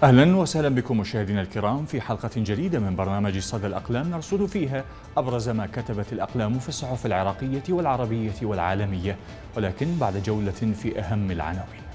أهلا وسهلا بكم مشاهدينا الكرام في حلقة جديدة من برنامج صدى الأقلام نرصد فيها أبرز ما كتبت الأقلام في الصحف العراقية والعربية والعالمية، ولكن بعد جولة في أهم العناوين.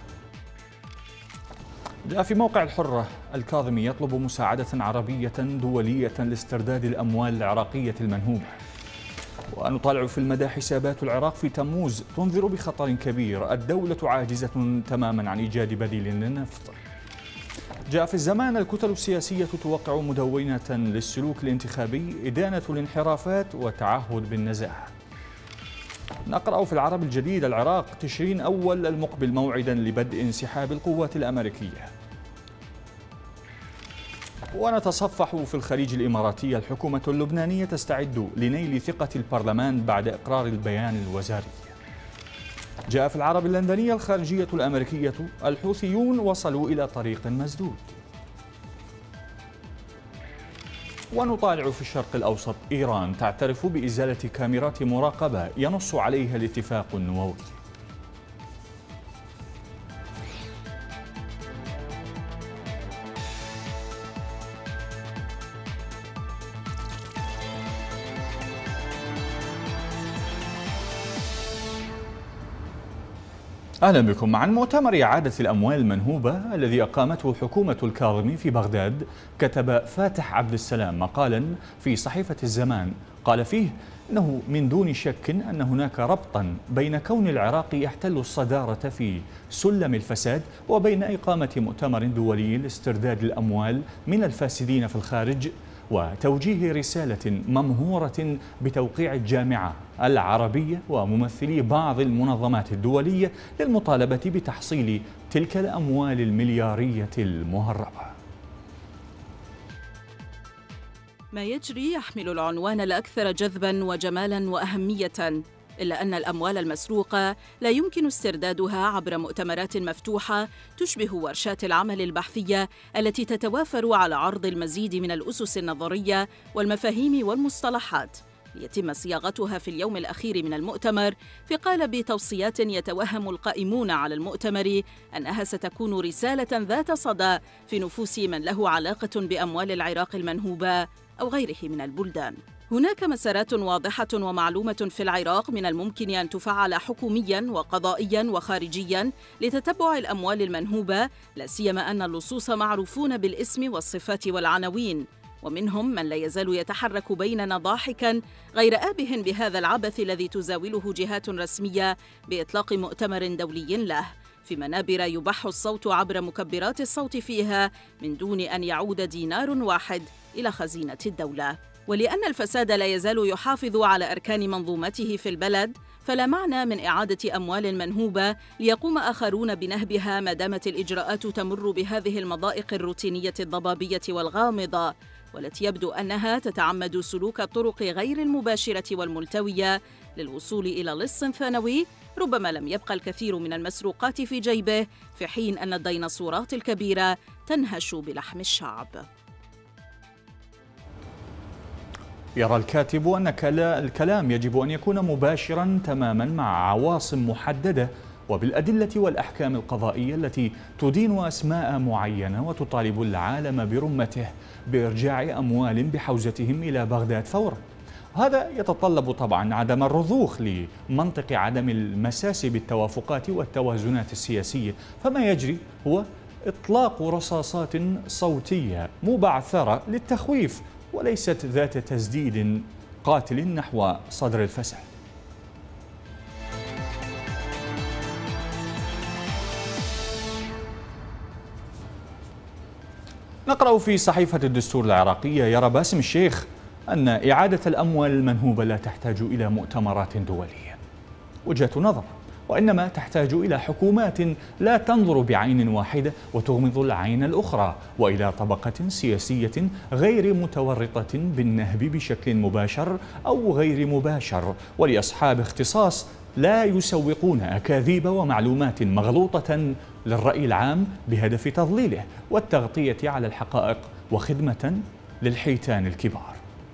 جاء في موقع الحرة: الكاظمي يطلب مساعدة عربية دولية لاسترداد الأموال العراقية المنهوبة. ونطالع في المدى: حسابات العراق في تموز تنذر بخطر كبير، الدولة عاجزة تماما عن إيجاد بديل للنفط. جاء في الزمان: الكتل السياسية توقع مدونة للسلوك الانتخابي، إدانة الانحرافات وتعهد بالنزاهة. نقرأ في العرب الجديد: العراق تشرين أول المقبل موعدا لبدء انسحاب القوات الأمريكية. ونتصفح في الخليج الإماراتي: الحكومة اللبنانية تستعد لنيل ثقة البرلمان بعد إقرار البيان الوزاري. جاء في العرب اللندنية: الخارجية الأمريكية الحوثيون وصلوا إلى طريق مسدود. ونطالع في الشرق الأوسط: إيران تعترف بإزالة كاميرات مراقبة ينص عليها الاتفاق النووي. أهلا بكم. عن مؤتمر إعادة الأموال المنهوبة الذي أقامته حكومة الكاظمي في بغداد، كتب فاتح عبد السلام مقالا في صحيفة الزمان قال فيه إنه من دون شك أن هناك ربطا بين كون العراق يحتل الصدارة في سلم الفساد وبين إقامة مؤتمر دولي لاسترداد الأموال من الفاسدين في الخارج، وتوجيه رسالة ممهورة بتوقيع الجامعة العربية وممثلي بعض المنظمات الدولية للمطالبة بتحصيل تلك الأموال المليارية المهربة. ما يجري يحمل العنوان الأكثر جذباً وجمالاً وأهمية، إلا أن الأموال المسروقة لا يمكن استردادها عبر مؤتمرات مفتوحة تشبه ورشات العمل البحثية التي تتوافر على عرض المزيد من الأسس النظرية والمفاهيم والمصطلحات ليتم صياغتها في اليوم الأخير من المؤتمر في قالب توصيات يتوهم القائمون على المؤتمر أنها ستكون رسالة ذات صدى في نفوس من له علاقة بأموال العراق المنهوبة أو غيره من البلدان. هناك مسارات واضحة ومعلومة في العراق من الممكن أن تفعل حكومياً وقضائياً وخارجياً لتتبع الأموال المنهوبة، لا سيما أن اللصوص معروفون بالاسم والصفات والعناوين، ومنهم من لا يزال يتحرك بيننا ضاحكاً غير آبه بهذا العبث الذي تزاوله جهات رسمية بإطلاق مؤتمر دولي له في منابر يبح الصوت عبر مكبرات الصوت فيها من دون أن يعود دينار واحد إلى خزينة الدولة. ولأن الفساد لا يزال يحافظ على أركان منظومته في البلد، فلا معنى من إعادة أموال منهوبة ليقوم آخرون بنهبها ما دامت الإجراءات تمر بهذه المضائق الروتينية الضبابية والغامضة، والتي يبدو أنها تتعمد سلوك الطرق غير المباشرة والملتوية للوصول إلى لص ثانوي ربما لم يبقى الكثير من المسروقات في جيبه، في حين أن الديناصورات الكبيرة تنهش بلحم الشعب. يرى الكاتب أن الكلام يجب أن يكون مباشرا تماما مع عواصم محددة وبالأدلة والأحكام القضائية التي تدين أسماء معينة وتطالب العالم برمته بإرجاع أموال بحوزتهم إلى بغداد فورا. هذا يتطلب طبعا عدم الرضوخ لمنطق عدم المساس بالتوافقات والتوازنات السياسية، فما يجري هو إطلاق رصاصات صوتية مبعثرة للتخويف وليست ذات تسديد قاتل نحو صدر الفساد. نقرأ في صحيفة الدستور العراقية: يرى باسم الشيخ أن إعادة الأموال المنهوبة لا تحتاج إلى مؤتمرات دولية. وجهة نظر، وإنما تحتاج إلى حكومات لا تنظر بعين واحدة وتغمض العين الأخرى، وإلى طبقة سياسية غير متورطة بالنهب بشكل مباشر أو غير مباشر، ولأصحاب اختصاص لا يسوقون أكاذيب ومعلومات مغلوطة للرأي العام بهدف تضليله والتغطية على الحقائق وخدمة للحيتان الكبار.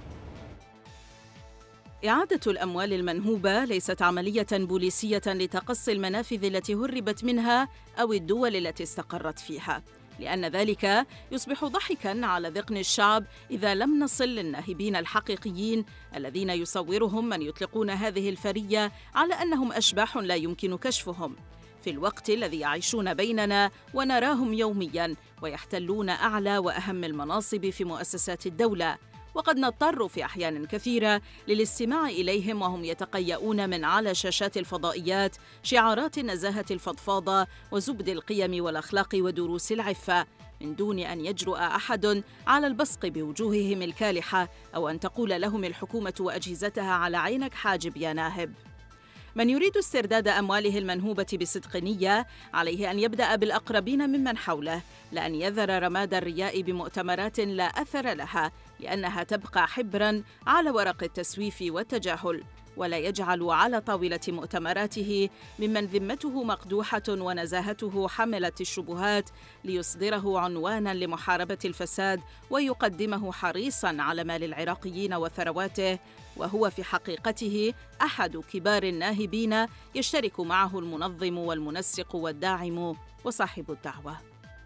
إعادة الأموال المنهوبة ليست عملية بوليسية لتقصي المنافذ التي هربت منها أو الدول التي استقرت فيها، لأن ذلك يصبح ضحكاً على ذقن الشعب إذا لم نصل للناهبين الحقيقيين الذين يصورهم من يطلقون هذه الفرية على أنهم أشباح لا يمكن كشفهم، في الوقت الذي يعيشون بيننا ونراهم يومياً ويحتلون أعلى وأهم المناصب في مؤسسات الدولة. وقد نضطر في أحيان كثيرة للاستماع إليهم وهم يتقيؤون من على شاشات الفضائيات شعارات النزاهة الفضفاضة وزبد القيم والأخلاق ودروس العفة، من دون أن يجرؤ أحد على البصق بوجوههم الكالحة أو أن تقول لهم الحكومة وأجهزتها على عينك حاجب يا ناهب. من يريد استرداد أمواله المنهوبة بصدق نية عليه أن يبدأ بالأقربين ممن حوله، لأن يذر رماد الرياء بمؤتمرات لا أثر لها، لأنها تبقى حبراً على ورق التسويف والتجاهل، ولا يجعل على طاولة مؤتمراته ممن ذمته مقدوحة ونزاهته حملة الشبهات ليصدره عنواناً لمحاربة الفساد ويقدمه حريصاً على مال العراقيين وثرواته، وهو في حقيقته أحد كبار الناهبين يشترك معه المنظم والمنسق والداعم وصاحب الدعوة.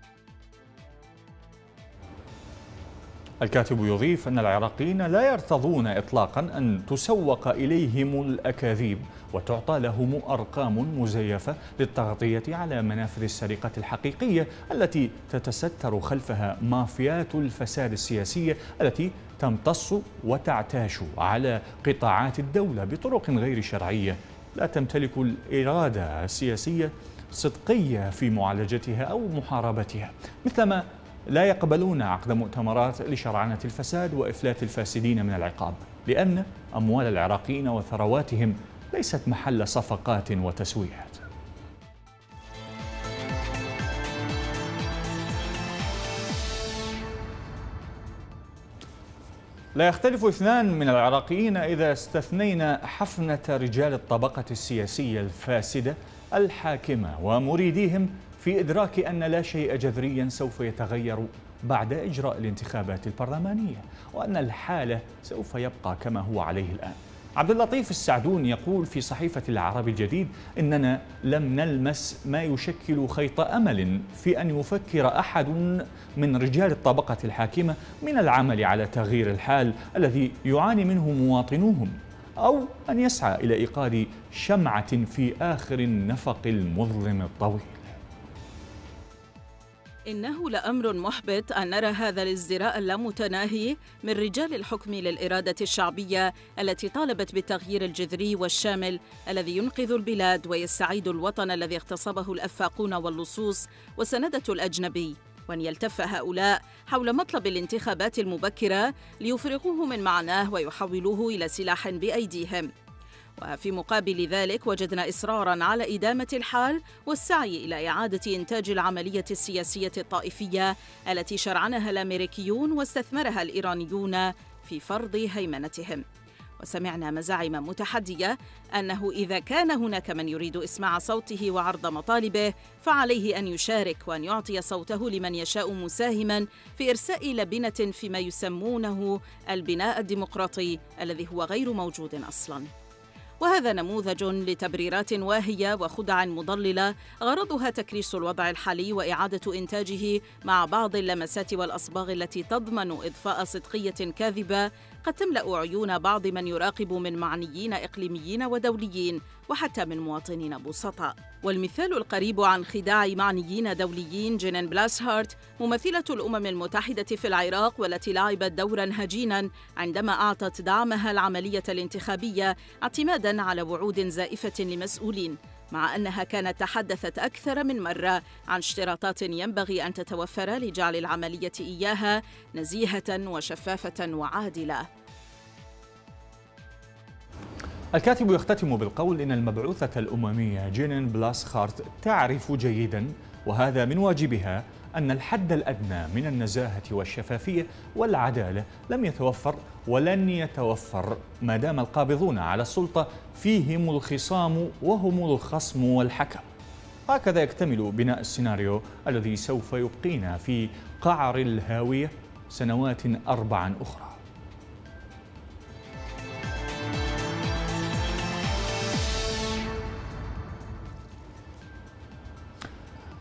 الكاتب يضيف أن العراقيين لا يرتضون إطلاقاً أن تسوق إليهم الأكاذيب وتعطى لهم أرقام مزيفة للتغطية على منافذ السرقة الحقيقية التي تتستر خلفها مافيات الفساد السياسية التي تمتص وتعتاش على قطاعات الدولة بطرق غير شرعية، لا تمتلك الإرادة السياسية صدقية في معالجتها أو محاربتها، مثلما لا يقبلون عقد مؤتمرات لشرعنة الفساد وإفلات الفاسدين من العقاب، لأن أموال العراقيين وثرواتهم ليست محل صفقات وتسويات. لا يختلف اثنان من العراقيين إذا استثنينا حفنة رجال الطبقة السياسية الفاسدة الحاكمة ومريديهم في إدراك أن لا شيء جذريا سوف يتغير بعد إجراء الانتخابات البرلمانية، وأن الحالة سوف يبقى كما هو عليه الآن. عبد اللطيف السعدون يقول في صحيفة العربي الجديد إننا لم نلمس ما يشكل خيط أمل في أن يفكر أحد من رجال الطبقة الحاكمة من العمل على تغيير الحال الذي يعاني منه مواطنوهم، أو أن يسعى إلى إيقاد شمعة في آخر النفق المظلم الطويل. إنه لأمر محبط أن نرى هذا الازدراء اللامتناهي من رجال الحكم للإرادة الشعبية التي طالبت بالتغيير الجذري والشامل الذي ينقذ البلاد ويستعيد الوطن الذي اغتصبه الأفاقون واللصوص وسندته الأجنبي، وأن يلتف هؤلاء حول مطلب الانتخابات المبكرة ليفرغوه من معناه ويحولوه إلى سلاح بأيديهم. وفي مقابل ذلك وجدنا إصراراً على إدامة الحال والسعي إلى إعادة إنتاج العملية السياسية الطائفية التي شرعنها الأمريكيون واستثمرها الإيرانيون في فرض هيمنتهم. وسمعنا مزاعم متحدية أنه إذا كان هناك من يريد إسماع صوته وعرض مطالبه فعليه أن يشارك وأن يعطي صوته لمن يشاء مساهماً في إرساء لبنة فيما يسمونه البناء الديمقراطي الذي هو غير موجود أصلاً. وهذا نموذج لتبريرات واهية وخدع مضللة غرضها تكريس الوضع الحالي وإعادة إنتاجه مع بعض اللمسات والأصباغ التي تضمن إضفاء صدقية كاذبة قد تملأ عيون بعض من يراقب من معنيين إقليميين ودوليين وحتى من مواطنين بسطاء. والمثال القريب عن خداع معنيين دوليين جينين بلاسهارت ممثلة الأمم المتحدة في العراق، والتي لعبت دورا هجينا عندما أعطت دعمها العملية الانتخابية اعتمادا على وعود زائفة لمسؤولين، مع أنها كانت تحدثت أكثر من مرة عن اشتراطات ينبغي أن تتوفر لجعل العملية إياها نزيهة وشفافة وعادلة. الكاتب يختتم بالقول إن المبعوثة الأممية جينين بلاسهارت تعرف جيداً، وهذا من واجبها، أن الحد الأدنى من النزاهة والشفافية والعدالة لم يتوفر ولن يتوفر ما دام القابضون على السلطة فيهم الخصام وهم الخصم والحكم. هكذا يكتمل بناء السيناريو الذي سوف يبقينا في قعر الهاوية سنوات 4 أخرى.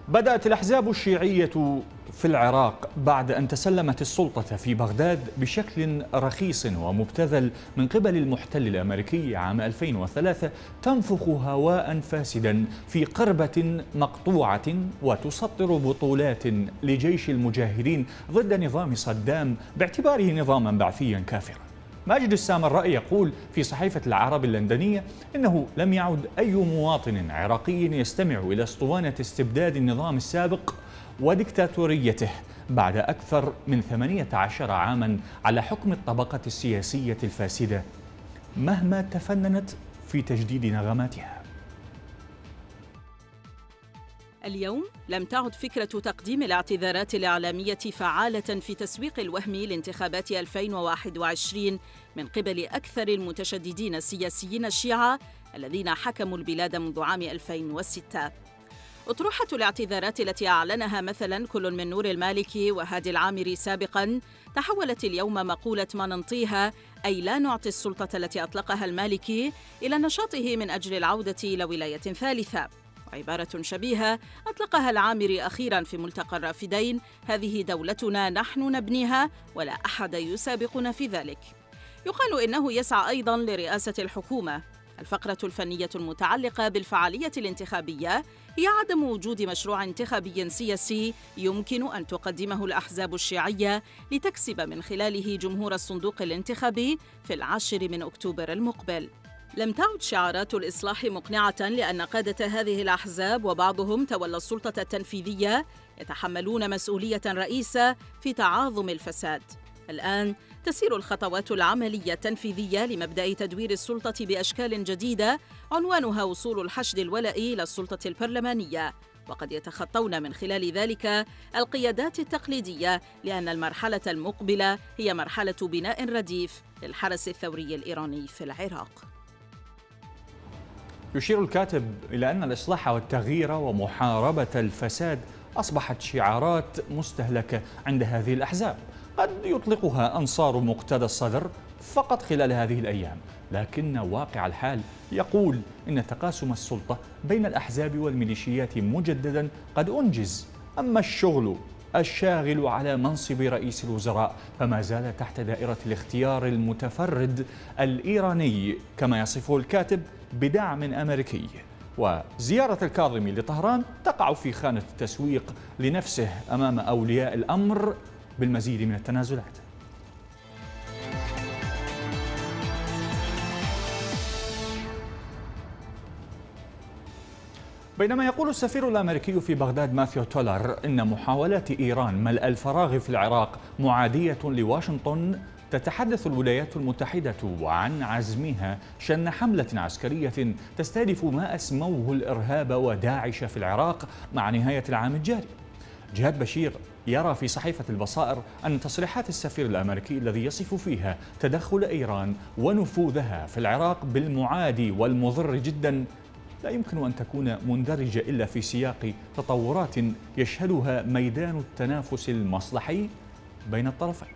بدأت الأحزاب الشيعية في العراق بعد أن تسلمت السلطة في بغداد بشكل رخيص ومبتذل من قبل المحتل الأمريكي عام 2003 تنفخ هواء فاسدا في قربة مقطوعة وتسطر بطولات لجيش المجاهدين ضد نظام صدام باعتباره نظاما بعثيا كافرا. ماجد السامرائي يقول في صحيفة العرب اللندنية إنه لم يعد أي مواطن عراقي يستمع إلى اسطوانة استبداد النظام السابق وديكتاتوريته بعد أكثر من 18 عاما على حكم الطبقة السياسية الفاسدة مهما تفننت في تجديد نغماتها. اليوم لم تعد فكرة تقديم الاعتذارات الإعلامية فعالة في تسويق الوهم لانتخابات 2021 من قبل أكثر المتشددين السياسيين الشيعة الذين حكموا البلاد منذ عام 2006. أطروحة الاعتذارات التي أعلنها مثلا كل من نور المالكي وهادي العامري سابقا تحولت اليوم مقولة ما ننطيها، أي لا نعطي السلطة التي أطلقها المالكي، إلى نشاطه من أجل العودة إلى ولاية ثالثة. وعبارة شبيهة أطلقها العامري أخيراً في ملتقى الرافدين: هذه دولتنا نحن نبنيها ولا أحد يسابقنا في ذلك. يقال إنه يسعى أيضاً لرئاسة الحكومة. الفقرة الفنية المتعلقة بالفعالية الانتخابية هي عدم وجود مشروع انتخابي سياسي يمكن أن تقدمه الأحزاب الشيعية لتكسب من خلاله جمهور الصندوق الانتخابي في 10 أكتوبر المقبل. لم تعد شعارات الإصلاح مقنعة لأن قادة هذه الأحزاب وبعضهم تولى السلطة التنفيذية يتحملون مسؤولية رئيسة في تعاظم الفساد. الآن تسير الخطوات العملية التنفيذية لمبدأ تدوير السلطة بأشكال جديدة عنوانها وصول الحشد الولائي إلى السلطة البرلمانية، وقد يتخطون من خلال ذلك القيادات التقليدية، لأن المرحلة المقبلة هي مرحلة بناء رديف للحرس الثوري الإيراني في العراق. يشير الكاتب إلى أن الإصلاح والتغيير ومحاربة الفساد أصبحت شعارات مستهلكة عند هذه الأحزاب قد يطلقها أنصار مقتدى الصدر فقط خلال هذه الأيام، لكن واقع الحال يقول إن تقاسم السلطة بين الأحزاب والميليشيات مجددا قد أنجز، أما الشغل الشاغل على منصب رئيس الوزراء فما زال تحت دائرة الاختيار المتفرد الإيراني كما يصفه الكاتب بدعم أمريكي. وزيارة الكاظمي لطهران تقع في خانة التسويق لنفسه أمام أولياء الأمر بالمزيد من التنازلات. بينما يقول السفير الأمريكي في بغداد ماثيو تولر إن محاولات إيران ملء الفراغ في العراق معادية لواشنطن، تتحدث الولايات المتحدة عن عزمها شن حملة عسكرية تستهدف ما أسموه الإرهاب وداعش في العراق مع نهاية العام الجاري. جهاد بشير يرى في صحيفة البصائر أن تصريحات السفير الأمريكي الذي يصف فيها تدخل إيران ونفوذها في العراق بالمعادي والمضر جدا لا يمكن أن تكون مندرجة إلا في سياق تطورات يشهدها ميدان التنافس المصلحي بين الطرفين.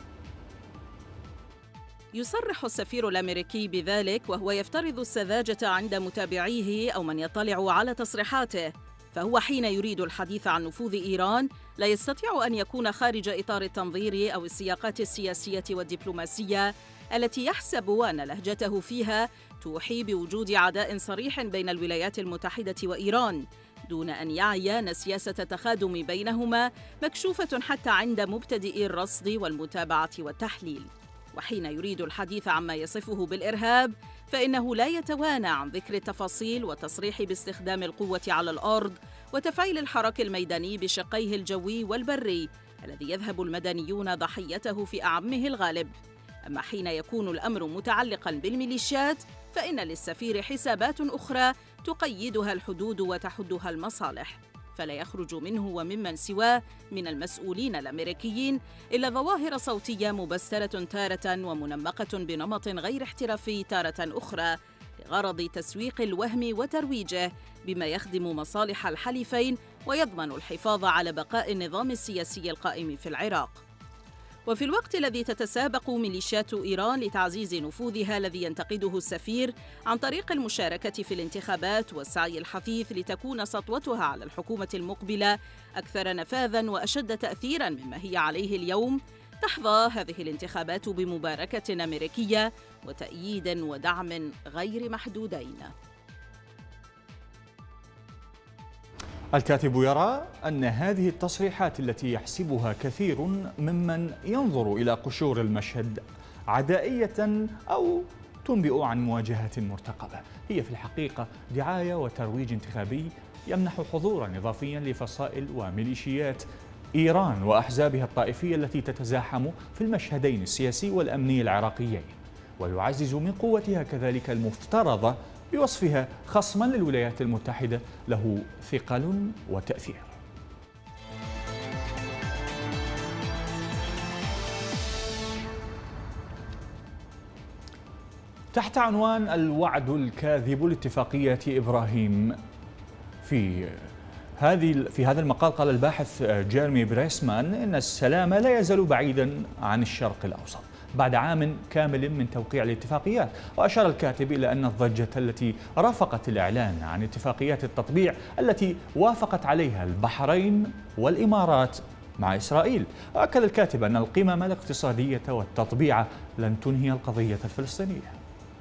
يصرح السفير الأمريكي بذلك وهو يفترض السذاجة عند متابعيه أو من يطلع على تصريحاته، فهو حين يريد الحديث عن نفوذ إيران لا يستطيع أن يكون خارج إطار التنظير أو السياقات السياسية والدبلوماسية التي يحسب أن لهجته فيها توحي بوجود عداء صريح بين الولايات المتحدة وإيران، دون أن يعي أن سياسة التخادم بينهما مكشوفة حتى عند مبتدئي الرصد والمتابعة والتحليل. وحين يريد الحديث عما يصفه بالإرهاب فإنه لا يتوانى عن ذكر التفاصيل والتصريح باستخدام القوة على الأرض وتفعيل الحراك الميداني بشقيه الجوي والبري الذي يذهب المدنيون ضحيته في أعمه الغالب. أما حين يكون الأمر متعلقاً بالميليشيات فإن للسفير حسابات أخرى تقيدها الحدود وتحدها المصالح، فلا يخرج منه وممن سواه من المسؤولين الأمريكيين إلا ظواهر صوتية مبسترة تارة ومنمقة بنمط غير احترافي تارة أخرى لغرض تسويق الوهم وترويجه بما يخدم مصالح الحليفين ويضمن الحفاظ على بقاء النظام السياسي القائم في العراق. وفي الوقت الذي تتسابق ميليشيات إيران لتعزيز نفوذها الذي ينتقده السفير عن طريق المشاركة في الانتخابات والسعي الحثيث لتكون سطوتها على الحكومة المقبلة أكثر نفاذاً وأشد تأثيراً مما هي عليه اليوم، تحظى هذه الانتخابات بمباركة أمريكية وتأييد ودعم غير محدودين. الكاتب يرى أن هذه التصريحات التي يحسبها كثير ممن ينظر إلى قشور المشهد عدائية أو تنبئ عن مواجهة مرتقبة هي في الحقيقة دعاية وترويج انتخابي يمنح حضوراً إضافياً لفصائل وميليشيات إيران وأحزابها الطائفية التي تتزاحم في المشهدين السياسي والأمني العراقيين، ويعزز من قوتها كذلك المفترضة بوصفها خصماً للولايات المتحدة له ثقل وتأثير. تحت عنوان الوعد الكاذب لاتفاقية إبراهيم، في هذا المقال قال الباحث جيرمي بريسمان إن السلام لا يزال بعيدا عن الشرق الأوسط بعد عام كامل من توقيع الاتفاقيات. وأشار الكاتب إلى أن الضجة التي رافقت الإعلان عن اتفاقيات التطبيع التي وافقت عليها البحرين والإمارات مع إسرائيل. وأكد الكاتب أن القمم الاقتصادية والتطبيع لن تنهي القضية الفلسطينية.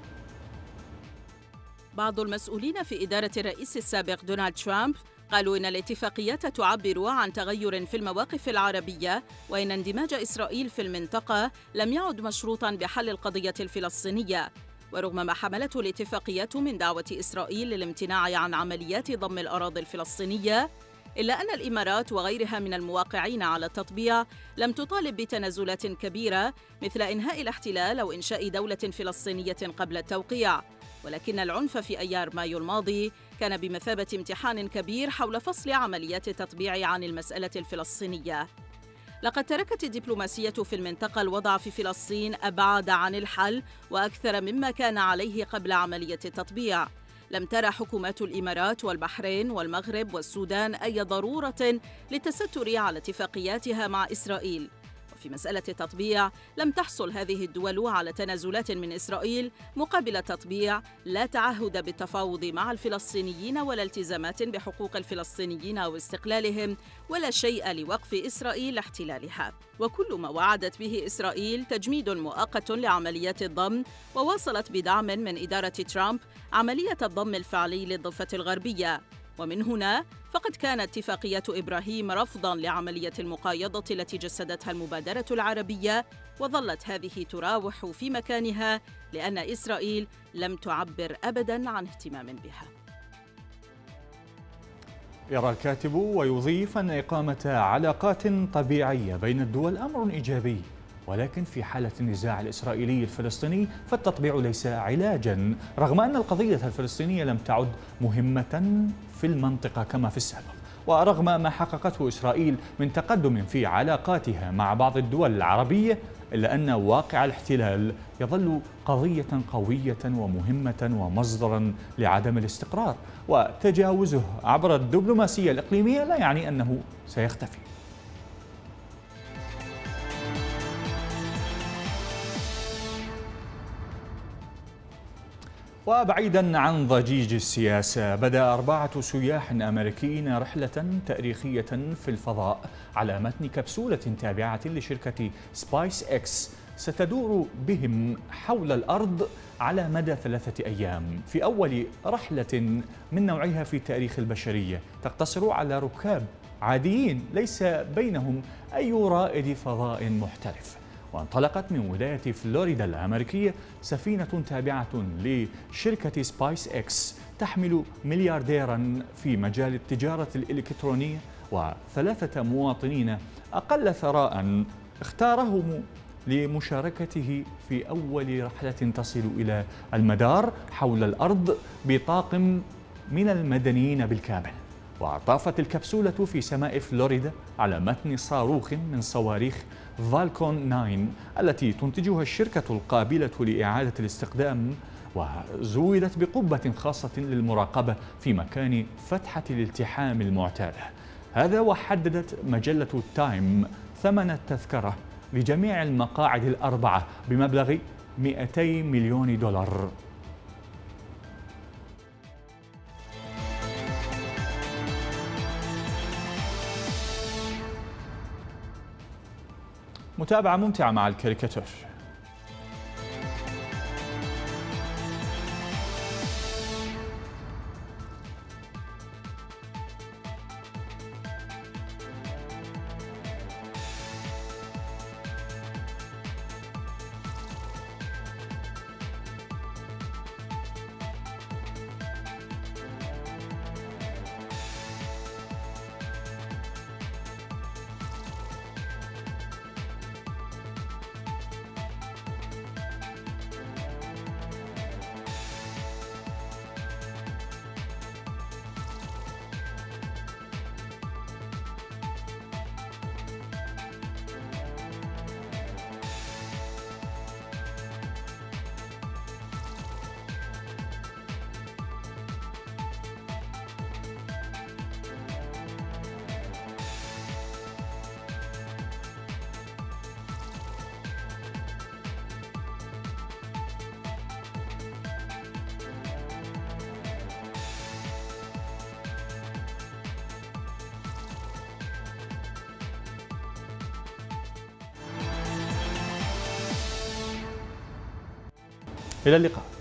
بعض المسؤولين في إدارة الرئيس السابق دونالد ترامب قالوا إن الاتفاقيات تعبر عن تغير في المواقف العربية، وإن اندماج إسرائيل في المنطقة لم يعد مشروطاً بحل القضية الفلسطينية. ورغم ما حملته الاتفاقيات من دعوة إسرائيل للامتناع عن عمليات ضم الأراضي الفلسطينية، إلا أن الإمارات وغيرها من المواقعين على التطبيع لم تطالب بتنازلات كبيرة مثل إنهاء الاحتلال أو إنشاء دولة فلسطينية قبل التوقيع. ولكن العنف في أيار مايو الماضي كان بمثابة امتحان كبير حول فصل عمليات التطبيع عن المسألة الفلسطينية. لقد تركت الدبلوماسية في المنطقة الوضع في فلسطين أبعد عن الحل وأكثر مما كان عليه قبل عملية التطبيع. لم ترى حكومات الإمارات والبحرين والمغرب والسودان أي ضرورة للتستر على اتفاقياتها مع إسرائيل. في مسألة التطبيع لم تحصل هذه الدول على تنازلات من إسرائيل مقابل التطبيع، لا تعهد بالتفاوض مع الفلسطينيين ولا التزامات بحقوق الفلسطينيين أو استقلالهم، ولا شيء لوقف إسرائيل احتلالها. وكل ما وعدت به إسرائيل تجميد مؤقت لعمليات الضم، وواصلت بدعم من إدارة ترامب عملية الضم الفعلي للضفة الغربية. ومن هنا فقد كانت اتفاقية إبراهيم رفضاً لعملية المقايضة التي جسدتها المبادرة العربية، وظلت هذه تراوح في مكانها لأن إسرائيل لم تعبر أبداً عن اهتمام بها. يرى الكاتب ويضيف أن إقامة علاقات طبيعية بين الدول أمر إيجابي، ولكن في حالة النزاع الإسرائيلي الفلسطيني فالتطبيع ليس علاجاً، رغم أن القضية الفلسطينية لم تعد مهمة في المنطقة كما في السابق. ورغم ما حققته إسرائيل من تقدم في علاقاتها مع بعض الدول العربية، إلا أن واقع الاحتلال يظل قضية قوية ومهمة ومصدراً لعدم الاستقرار، وتجاوزه عبر الدبلوماسية الإقليمية لا يعني أنه سيختفي. وبعيداً عن ضجيج السياسة، بدأ 4 سياح أمريكيين رحلة تاريخية في الفضاء على متن كبسولة تابعة لشركة سبايس إكس ستدور بهم حول الأرض على مدى 3 أيام، في أول رحلة من نوعها في تاريخ البشرية تقتصر على ركاب عاديين ليس بينهم أي رائد فضاء محترف. وانطلقت من ولاية فلوريدا الأمريكية سفينة تابعة لشركة سبايس إكس تحمل مليارديراً في مجال التجارة الإلكترونية و3 مواطنين أقل ثراء اختارهم لمشاركته في أول رحلة تصل إلى المدار حول الأرض بطاقم من المدنيين بالكامل. وطافت الكبسولة في سماء فلوريدا على متن صاروخ من صواريخ فالكون 9 التي تنتجها الشركة القابلة لإعادة الاستخدام، وزودت بقبة خاصة للمراقبة في مكان فتحة الالتحام المعتادة. هذا وحددت مجلة تايم ثمن التذكرة لجميع المقاعد الأربعة بمبلغ 200 مليون دولار. متابعة ممتعة مع الكاريكاتير. إلى اللقاء.